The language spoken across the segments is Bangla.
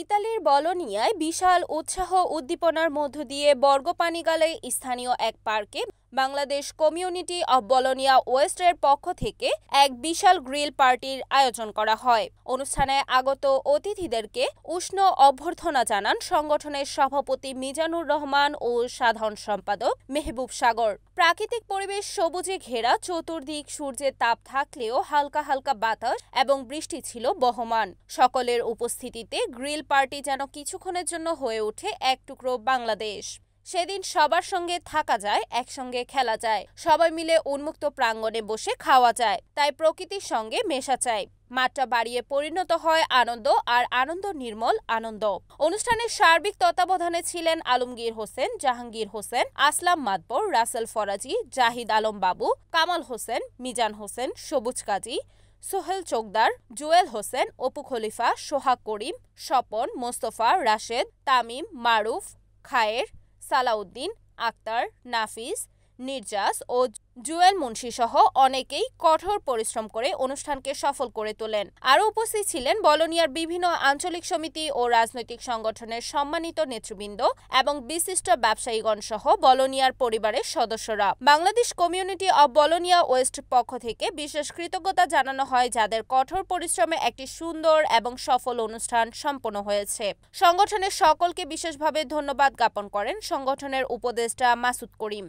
ইতালির বলোনিয়ায় বিশাল উৎসাহ উদ্দীপনার মধ্য দিয়ে বর্গপানিগালে স্থানীয় এক পার্কে বাংলাদেশ কমিউনিটি অব বলোনিয়া ওয়েস্টের পক্ষ থেকে এক বিশাল গ্রিল পার্টির আয়োজন করা হয়। অনুষ্ঠানে আগত অতিথিদেরকে উষ্ণ অভ্যর্থনা জানান সংগঠনের সভাপতি মিজানুর রহমান ও সাধারণ সম্পাদক মেহবুব সাগর। প্রাকৃতিক পরিবেশ সবুজে ঘেরা, চতুর্দিক সূর্যের তাপ থাকলেও হালকা হালকা বাতাস এবং বৃষ্টি ছিল বহমান। সকলের উপস্থিতিতে গ্রিল পার্টি যেন কিছুক্ষণের জন্য হয়ে ওঠে এক টুকরো বাংলাদেশ। সেদিন সবার সঙ্গে থাকা যায়, একসঙ্গে খেলা যায়, সবাই মিলে উন্মুক্ত প্রাঙ্গণে বসে খাওয়া যায়, তাই প্রকৃতির সঙ্গে মেশা চাই। মাত্রা বাড়িয়ে পরিণত হয় আনন্দ, আর আনন্দ নির্মল আনন্দ। অনুষ্ঠানের সার্বিক তত্ত্বাবধানে ছিলেন আলমগীর হোসেন, জাহাঙ্গীর হোসেন, আসলাম মাতবর, রাসেল ফরাজি, জাহিদ আলম বাবু, কামাল হোসেন, মিজান হোসেন, সবুজ কাজী, সোহেল চোকদার, জুয়েল হোসেন, অপু খলিফা, সোহাগ করিম, স্বপন, মোস্তফা, রাশেদ, তামিম, মারুফ, খায়ের, সালাউদ্দিন, আক্তার, নাফিস, নির্জাস ও জুয়েল মুন্সি সহ অনেকেই কঠোর পরিশ্রম করে অনুষ্ঠানকে সফল করে তোলেন। আরও উপস্থিত ছিলেন বলোনিয়ার বিভিন্ন আঞ্চলিক সমিতি ও রাজনৈতিক সংগঠনের সম্মানিত নেতৃবৃন্দ এবং বিশিষ্ট ব্যবসায়ীগণ সহ বলোনিয়ার পরিবারের সদস্যরা। Bangladesh community of Bologna west পক্ষ থেকে বিশেষ কৃতজ্ঞতা জানানো হয়, যাদের কঠোর পরিশ্রমে একটি সুন্দর এবং সফল অনুষ্ঠান সম্পন্ন হয়েছে। সংগঠনের সকলকে বিশেষভাবে ধন্যবাদ জ্ঞাপন করেন সংগঠনের উপদেষ্টা মাসুদ করিম।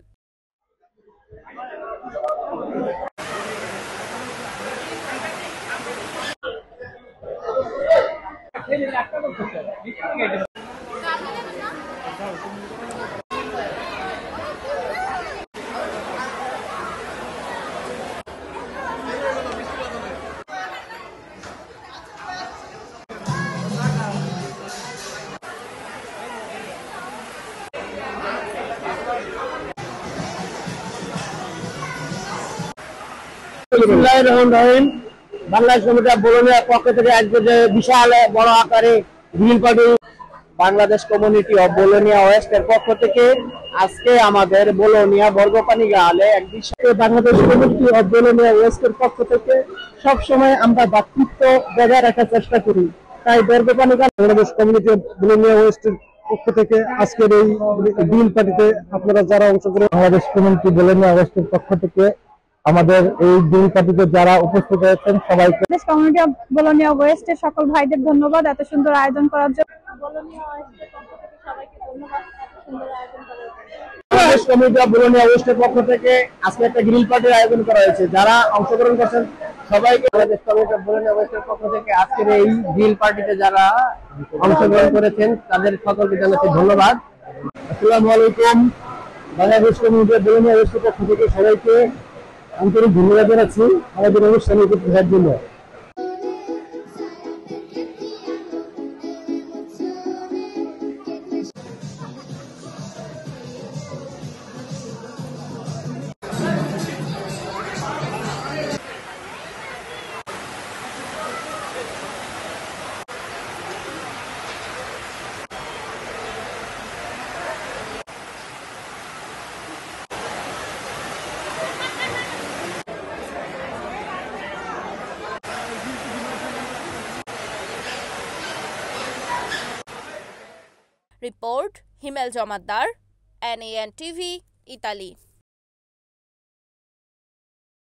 বাংলাদেশ কমিটি অব বলোনিয়ার পক্ষ থেকে আজকে যে বিশাল বড় আকারে grill party, Bangladesh community of Bologna ওয়েস্টের পক্ষ থেকে আজকে আমাদের বলোনিয়া বর্গপানি গালে এক বিশাল বাংলাদেশ কমিউনিটি অব বলোনিয়া ওয়েস্টের পক্ষ থেকে সবসময় আমরা ভ্রাতৃত্ব বজায় রাখার চেষ্টা করি। তাই Borgo Panigale Bangladesh community of Bologna ওয়েস্টের পক্ষ থেকে আজকের এই গ্রিল পার্টিতে আপনারা যারা অংশগ্রহণ, বাংলাদেশ কমিউনিটি বলোনিয়া ওয়েস্টের পক্ষ থেকে আমাদের এই গ্রিল পার্টিতে যারা উপস্থিত হয়েছেন সবাইকে বাংলাদেশ কমিউনিটি অব বলোনিয়া ওয়েস্টের সকল ভাইদের ধন্যবাদ এত সুন্দর আয়োজন করার জন্য। বলোনিয়া ওয়েস্টের পক্ষ থেকে সবাইকে ধন্যবাদ এত সুন্দর আয়োজন করার জন্য। বাংলাদেশ কমিউনিটি অব বলোনিয়া ওয়েস্টের পক্ষ থেকে আজকে একটা গ্রিল পার্টির আয়োজন করা হয়েছে। যারা অংশগ্রহণ করছেন সবাইকে বাংলাদেশ কমিউনিটি অব বলোনিয়া ওয়েস্টের পক্ষ থেকে আজকের এই গ্রিল পার্টিতে যারা অংশগ্রহণ করেছেন তাদের সকলকে জানাচ্ছি ধন্যবাদ। আসসালামু আলাইকুম। বাংলাদেশ কমিউনিটি অব বলোনিয়া ওয়েস্টের পক্ষ থেকে সবাইকে আন্তরিক ধন্যবাদ জানাচ্ছি আমাদের অনুষ্ঠানে উপস্থিত হওয়ার জন্য। Report Himel Jamaddar, NAN TV, Italy.